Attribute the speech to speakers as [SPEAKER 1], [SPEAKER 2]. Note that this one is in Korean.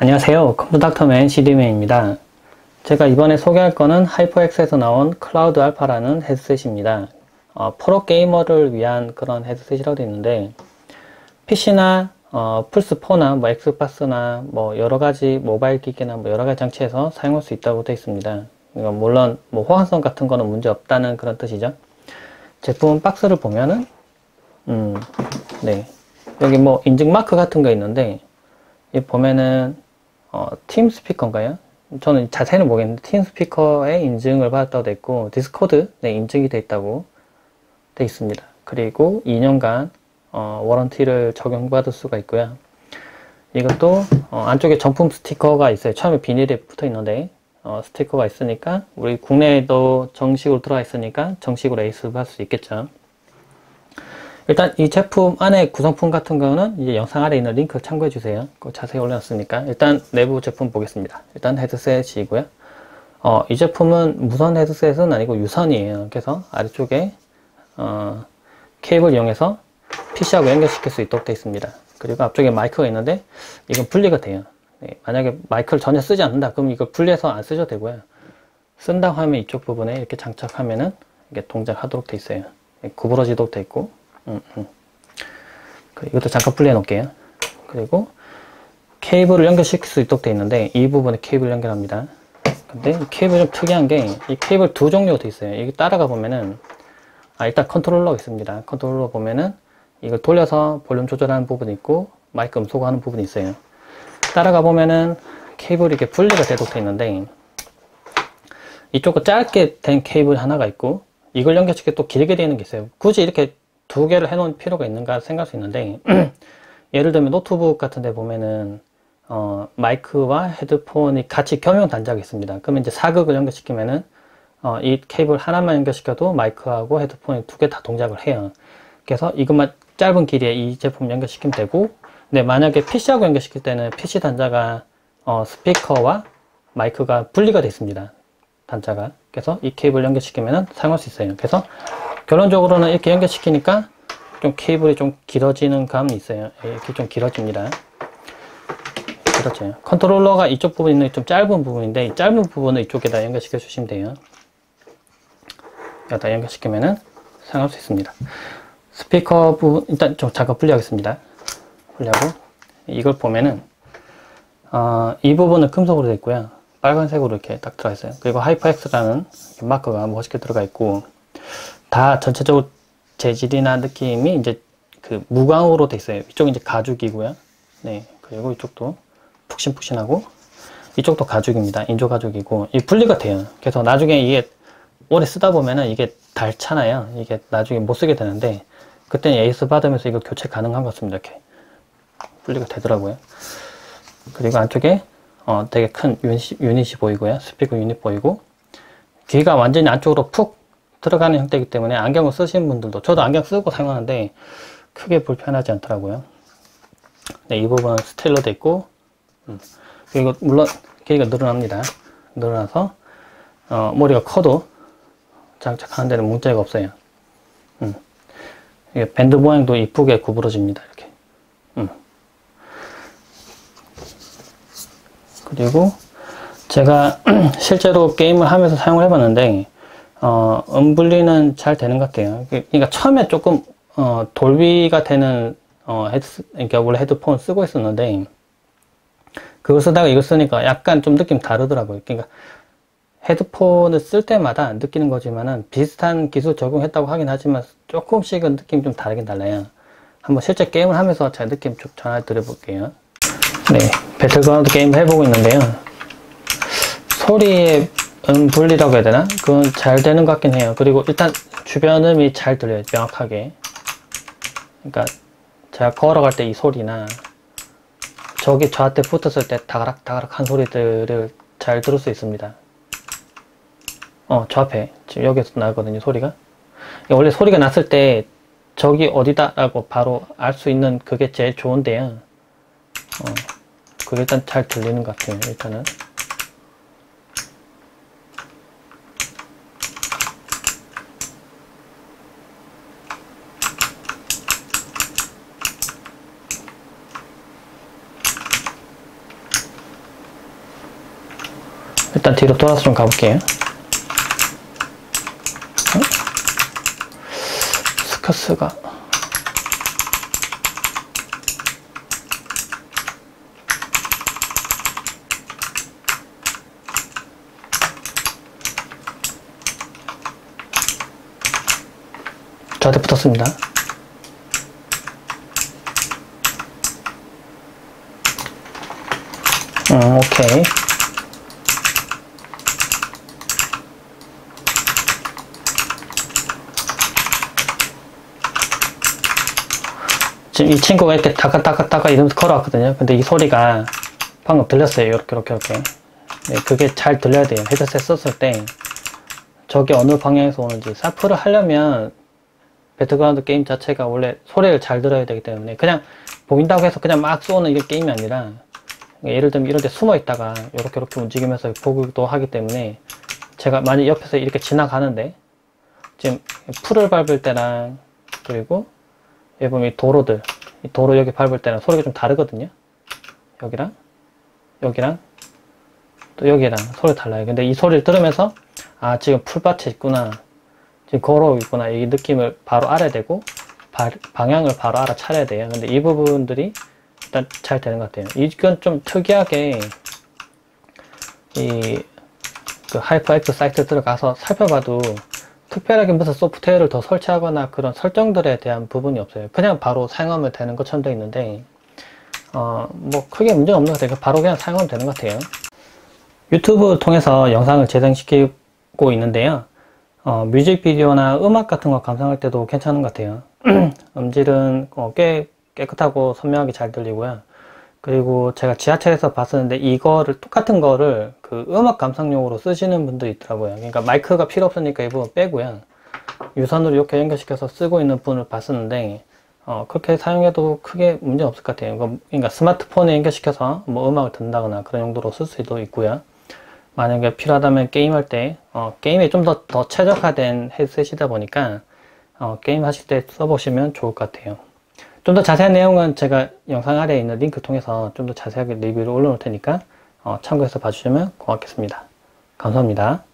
[SPEAKER 1] 안녕하세요. 컴퓨터닥터맨 CD맨입니다. 제가 이번에 소개할 거는 하이퍼엑스에서 나온 클라우드 알파라는 헤드셋입니다. 프로게이머를 위한 그런 헤드셋이라고 되어 있는데 PC나 플스4나 엑스박스나 여러가지 모바일 기기나 여러가지 장치에서 사용할 수 있다고 되어 있습니다. 그러니까 물론 호환성 같은 거는 문제 없다는 그런 뜻이죠. 제품 박스를 보면은 네, 여기 인증 마크 같은 거 있는데 여기 보면은 팀 스피커인가요? 저는 자세히는 모르겠는데 팀 스피커에 인증을 받았다고 되어 있고 디스코드 인증이 되어 있다고 되어 있습니다. 그리고 2년간 워런티를 적용받을 수가 있고요. 이것도 안쪽에 정품 스티커가 있어요. 처음에 비닐에 붙어 있는데 스티커가 있으니까 우리 국내에도 정식으로 들어가 있으니까 정식으로 에이스 받을 수 있겠죠. 일단 이 제품 안에 구성품 같은 거는 이제 영상 아래에 있는 링크 참고해 주세요. 그거 자세히 올려놨으니까. 일단 내부 제품 보겠습니다. 일단 헤드셋이고요. 이 제품은 무선 헤드셋은 아니고 유선이에요. 그래서 아래쪽에 케이블 이용해서 PC하고 연결시킬 수 있도록 되어 있습니다. 그리고 앞쪽에 마이크가 있는데 이건 분리가 돼요. 네, 만약에 마이크를 전혀 쓰지 않는다 그럼 이걸 분리해서 안 쓰셔도 되고요. 쓴다고 하면 이쪽 부분에 이렇게 장착하면은 이게 동작하도록 되어 있어요. 구부러지도록 되어 있고 이것도 잠깐 분리해 놓을게요. 그리고 케이블을 연결시킬 수 있도록 되어 있는데 이 부분에 케이블 연결합니다. 근데 이 케이블 좀 특이한 게 이 케이블 두 종류가 되어 있어요. 이게 따라가 보면은 일단 컨트롤러가 있습니다. 컨트롤러 보면은 이걸 돌려서 볼륨 조절하는 부분이 있고 마이크 음소거하는 부분이 있어요. 따라가 보면은 케이블이 이렇게 분리가 되도록 되어 있는데 이쪽은 짧게 된 케이블 하나가 있고 이걸 연결시켜 또 길게 되어 있는 게 있어요. 굳이 이렇게 두 개를 해놓은 필요가 있는가 생각할 수 있는데 예를 들면 노트북 같은 데 보면은 마이크와 헤드폰이 같이 겸용 단자가 있습니다. 그러면 이제 사극을 연결시키면은 이 케이블 하나만 연결시켜도 마이크하고 헤드폰이 두 개 다 동작을 해요. 그래서 이것만 짧은 길이에 이 제품 연결시키면 되고 근데 만약에 PC하고 연결시킬 때는 PC 단자가 스피커와 마이크가 분리가 되어 있습니다. 단자가. 그래서 이 케이블 연결시키면 사용할 수 있어요. 그래서 결론적으로는 이렇게 연결시키니까 좀 케이블이 좀 길어지는 감이 있어요. 이렇게 좀 길어집니다. 그렇죠. 컨트롤러가 이쪽 부분에 있는 좀 짧은 부분인데 이 짧은 부분을 이쪽에다 연결시켜 주시면 돼요. 여기다 연결시키면은 사용할 수 있습니다. 스피커 부분 일단 좀 잠깐 분리하겠습니다. 분리하고 이걸 보면은 이 부분은 금속으로 되어 있고요. 빨간색으로 이렇게 딱 들어가 있어요. 그리고 하이퍼엑스라는 마크가 멋있게 들어가 있고 다 전체적으로 재질이나 느낌이 이제 그 무광으로 돼 있어요. 이쪽은 이제 가죽이고요. 네. 그리고 이쪽도 푹신푹신하고 이쪽도 가죽입니다. 인조 가죽이고 이 분리가 돼요. 그래서 나중에 이게 오래 쓰다 보면은 이게 닳잖아요. 이게 나중에 못 쓰게 되는데 그때는 에이스 받으면서 이거 교체 가능한 것 같습니다. 이렇게 분리가 되더라고요. 그리고 안쪽에 되게 큰 유닛이 보이고요. 스피커 유닛 보이고 귀가 완전히 안쪽으로 푹 들어가는 형태이기 때문에 안경을 쓰시는 분들도 저도 안경 쓰고 사용하는데 크게 불편하지 않더라고요. 네, 이 부분은 스틸로 되어 있고 그리고 물론 길이가 늘어납니다. 늘어나서 머리가 커도 장착하는 데는 문제가 없어요. 이게 밴드 모양도 이쁘게 구부러집니다. 이렇게. 그리고 제가 실제로 게임을 하면서 사용을 해봤는데 분리는 잘 되는 것 같아요. 그러니까 처음에 조금 돌비가 되는 그러니까 원래 헤드폰 쓰고 있었는데 그걸 쓰다가 이거 쓰니까 약간 좀 느낌 다르더라고요. 그러니까 헤드폰을 쓸 때마다 느끼는 거지만은 비슷한 기술 적용했다고 하긴 하지만 조금씩은 느낌이 좀 다르긴 달라요. 한번 실제 게임을 하면서 제가 느낌 좀 전해 드려 볼게요. 네, 배틀그라운드 게임을 해보고 있는데요. 소리의 분리라고 해야 되나? 그건 잘 되는 것 같긴 해요. 그리고 일단 주변 음이 잘 들려요. 명확하게. 그러니까 제가 걸어갈 때 이 소리나 저기 저한테 붙었을 때 다가락다가락 한 소리들을 잘 들을 수 있습니다. 저 앞에 지금 여기서 나거든요. 소리가. 원래 소리가 났을 때 저기 어디다 라고 바로 알 수 있는 그게 제일 좋은데요. 그게 일단 잘 들리는 것 같아요. 일단은. 일단 뒤로 돌아서 좀 가볼게요. 스커스가 저한테 붙었습니다. 오케이. 지금 이 친구가 이렇게 따까따까따까 이러면서 걸어왔거든요. 근데 이 소리가 방금 들렸어요. 이렇게. 네, 그게 잘 들려야 돼요. 헤드셋 썼을 때 저게 어느 방향에서 오는지. 사프를 하려면 배틀그라운드 게임 자체가 원래 소리를 잘 들어야 되기 때문에 그냥 보인다고 해서 그냥 막 쏘는 이게 게임이 아니라, 예를 들면 이런 데 숨어 있다가 이렇게 움직이면서 보기도 하기 때문에, 제가 만약 옆에서 이렇게 지나가는데 지금 풀을 밟을 때랑, 그리고 여기 보면 이 도로들, 이 도로 여기 밟을 때랑 소리가 좀 다르거든요. 여기랑 또 여기랑 소리 달라요. 근데 이 소리를 들으면서 아, 지금 풀밭에 있구나, 지금 걸어오고 있구나, 이 느낌을 바로 알아야 되고 방향을 바로 알아차려야 돼요. 근데 이 부분들이 일단 잘 되는 것 같아요. 이건 좀 특이하게 그 하이퍼엑스 사이트 들어가서 살펴봐도 특별하게 무슨 소프트웨어를 더 설치하거나 그런 설정들에 대한 부분이 없어요. 그냥 바로 사용하면 되는 것처럼 되어 있는데 뭐 크게 문제가 없는 것 같아요. 바로 그냥 사용하면 되는 것 같아요. 유튜브 통해서 영상을 재생시키고 있는데요. 뮤직비디오나 음악 같은 거 감상할 때도 괜찮은 것 같아요. 음질은 꽤 깨끗하고 선명하게 잘 들리고요. 그리고 제가 지하철에서 봤었는데 이거를, 똑같은 거를 그 음악 감상용으로 쓰시는 분도 있더라고요. 그러니까 마이크가 필요 없으니까 이 부분 빼고요, 유선으로 이렇게 연결시켜서 쓰고 있는 분을 봤었는데 그렇게 사용해도 크게 문제 없을 것 같아요. 그러니까 스마트폰에 연결시켜서 뭐 음악을 듣는다거나 그런 용도로 쓸 수도 있고요. 만약에 필요하다면 게임할 때 게임에 좀 더 최적화된 헤드셋이다 보니까 게임 하실 때 써보시면 좋을 것 같아요. 좀 더 자세한 내용은 제가 영상 아래에 있는 링크 통해서 좀 더 자세하게 리뷰를 올려놓을 테니까 참고해서 봐주시면 고맙겠습니다. 감사합니다.